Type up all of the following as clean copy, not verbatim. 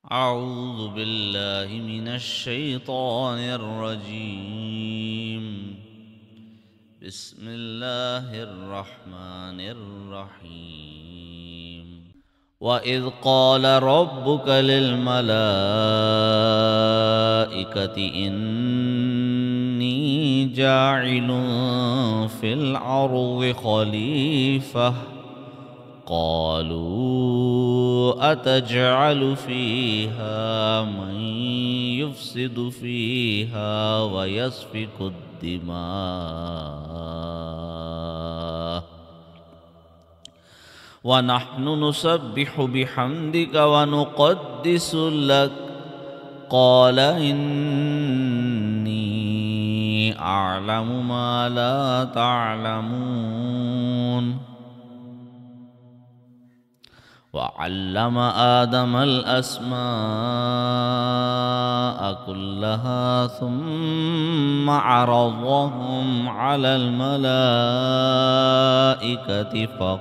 أعوذ بالله من الشيطان الرجيم. بسم الله الرحمن الرحيم. وإذ قال ربك للملائكة إني جاعل في الأرض خليفة قالوا أتجعل فيها من يفسد فيها ويسفك الدماء ونحن نسبح بحمدك ونقدس لك قال إني أعلم ما لا تعلمون. وعلم آدم الأسماء كلها ثم عرضهم على الملائكة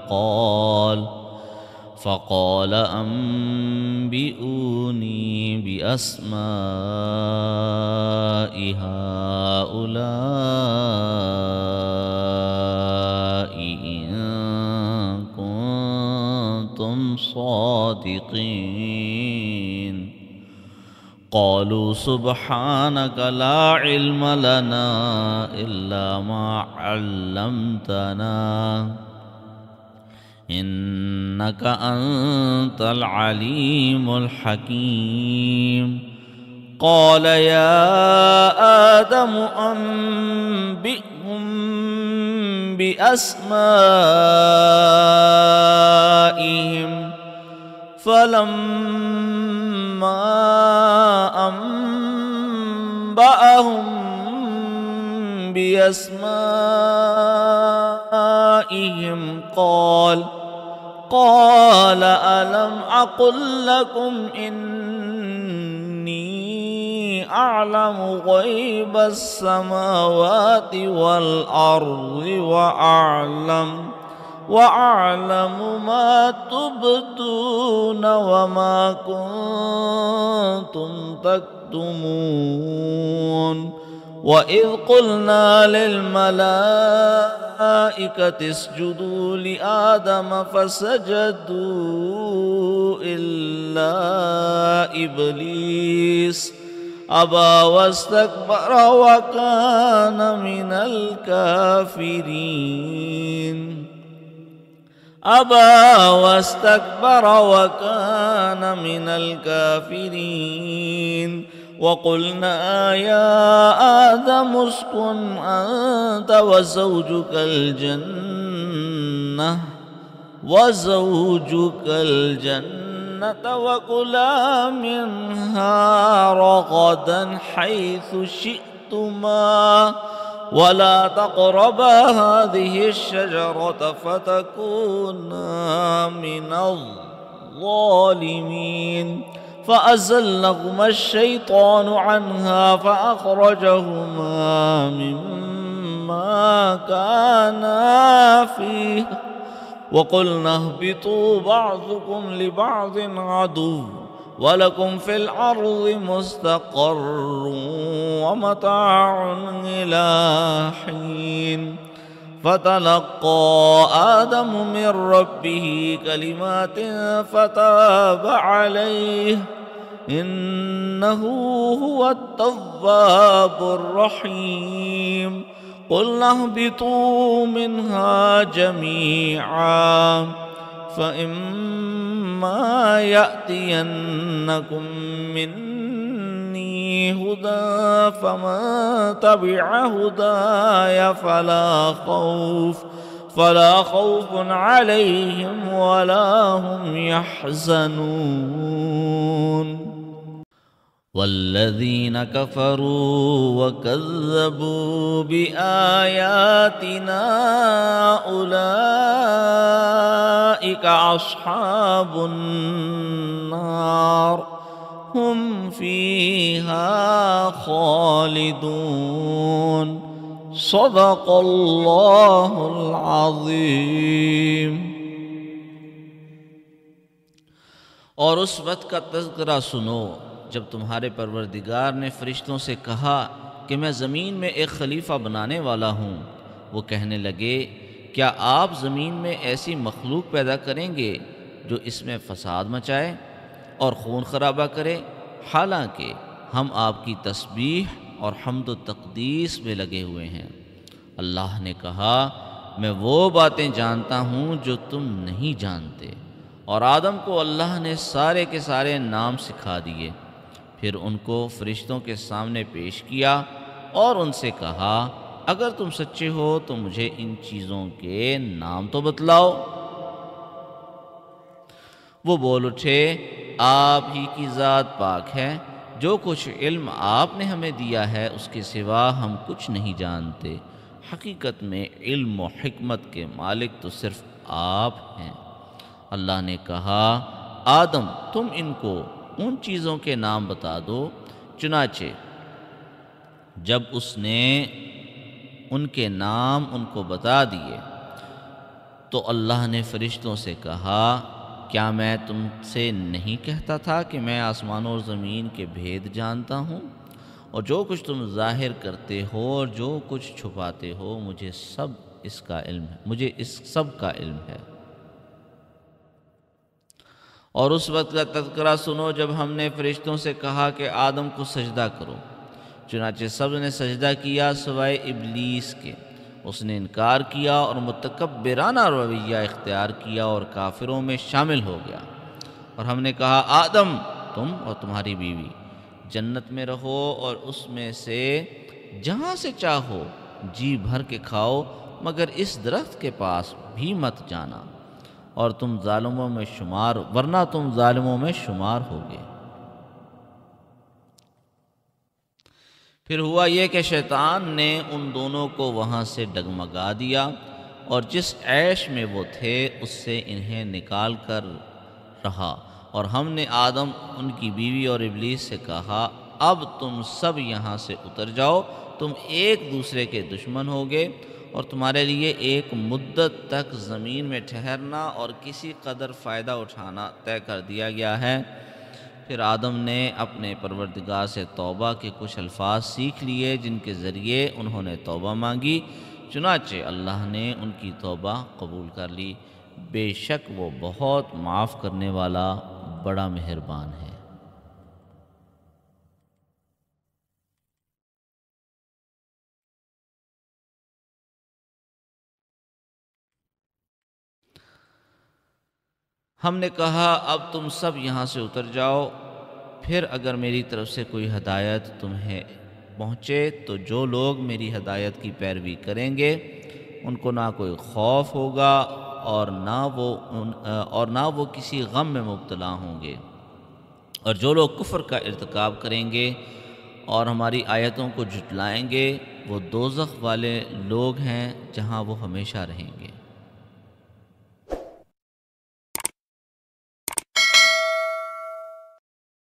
فقال أنبئوني بأسماء هؤلاء إن كنتم صادقين. قالوا سبحانك لا علم لنا إلا ما علمتنا إنك أنت العليم الحكيم. قال يا آدم أنبئهم بأسمائهم فلما أنبأهم بأسمائهم قال ألم أقل لكم إني أعلم غيب السماوات والأرض وأعلم ما تبدون وما كنتم تكتمون. وإذ قلنا للملائكة اسجدوا لآدم فسجدوا إلا إبليس أبى واستكبر وكان من الكافرين. وقلنا يا آدم اسكن أنت وزوجك الجنة وكلا منها رغدا حيث شئتما ولا تقربا هذه الشجرة فتكونا من الظالمين. فأزلهما الشيطان عنها فأخرجهما مما كانا فيه وقلنا اهبطوا بعضكم لبعض عدو ولكم في الأرض مستقر ومتاع إلى حين. فتلقى آدم من ربه كلمات فتاب عليه إنه هو التواب الرحيم. قلنا اهبطوا منها جميعا فإما يأتينكم مني هدى فمن تبع هداي فلا خوف عليهم ولا هم يحزنون. والذين كفروا وكذبوا بآياتنا أولئك أصحاب النار هم فيها خالدون. صدق الله العظيم. اور اس وقت کا تذکرہ سنو جب تمہارے پروردگار نے فرشتوں سے کہا کہ میں زمین میں ایک خلیفہ بنانے والا ہوں۔ وہ کہنے لگے کیا آپ زمین میں ایسی مخلوق پیدا کریں گے جو اس میں فساد مچائے اور خون خرابہ کرے؟ حالانکہ ہم آپ کی تسبیح اور حمد و تقدیس میں لگے ہوئے ہیں۔ اللہ نے کہا میں وہ باتیں جانتا ہوں جو تم نہیں جانتے۔ اور آدم کو اللہ نے سارے کے سارے نام سکھا دیے، پھر ان کو فرشتوں کے سامنے پیش کیا اور ان سے کہا اگر تم سچے ہو تو مجھے ان چیزوں کے نام تو بتلاؤ۔ وہ بول اٹھے آپ ہی کی ذات پاک ہے، جو کچھ علم آپ نے ہمیں دیا ہے اس کے سوا ہم کچھ نہیں جانتے۔ حقیقت میں علم و حکمت کے مالک تو صرف آپ ہیں۔ اللہ نے کہا آدم تم ان کو ان چیزوں کے نام بتا دو۔ چنانچہ جب اس نے ان کے نام ان کو بتا دیے تو اللہ نے فرشتوں سے کہا کیا میں تم سے نہیں کہتا تھا کہ میں آسمانوں اور زمین کے بھید جانتا ہوں؟ اور جو کچھ تم ظاہر کرتے ہو اور جو کچھ چھپاتے ہو مجھے اس سب کا علم ہے۔ اور اس وقت کا تذکرہ سنو جب ہم نے فرشتوں سے کہا کہ آدم کو سجدہ کرو، چنانچہ سب نے سجدہ کیا سوائے ابلیس کے۔ اس نے انکار کیا اور متکبرانہ رویہ اختیار کیا اور کافروں میں شامل ہو گیا۔ اور ہم نے کہا آدم تم اور تمہاری بیوی جنت میں رہو اور اس میں سے جہاں سے چاہو جی بھر کے کھاؤ، مگر اس درخت کے پاس بھی مت جانا اور ورنہ تم ظالموں میں شمار ہوگے۔ پھر ہوا یہ کہ شیطان نے ان دونوں کو وہاں سے ڈگمگا دیا اور جس عیش میں وہ تھے اس سے انہیں نکال کر رہا، اور ہم نے آدم ان کی بیوی اور ابلیس سے کہا اب تم سب یہاں سے اتر جاؤ، تم ایک دوسرے کے دشمن ہوگے اور تمہارے لیے ایک مدت تک زمین میں ٹھہرنا اور کسی قدر فائدہ اٹھانا طے کر دیا گیا ہے۔ پھر آدم نے اپنے پروردگار سے توبہ کے کچھ الفاظ سیکھ لیے جن کے ذریعے انہوں نے توبہ مانگی، چنانچہ اللہ نے ان کی توبہ قبول کر لی۔ بے شک وہ بہت معاف کرنے والا بڑا مہربان ہے۔ ہم نے کہا اب تم سب یہاں سے اتر جاؤ، پھر اگر میری طرف سے کوئی ہدایت تمہیں پہنچے تو جو لوگ میری ہدایت کی پیروی کریں گے ان کو نہ کوئی خوف ہوگا اور نہ وہ کسی غم میں مبتلا ہوں گے، اور جو لوگ کفر کا ارتکاب کریں گے اور ہماری آیتوں کو جھٹلائیں گے وہ دوزخ والے لوگ ہیں جہاں وہ ہمیشہ رہیں گے۔